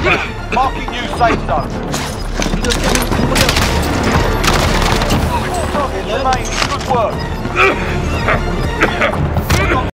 ground. Marking new safe zone. All targets remain. Good work.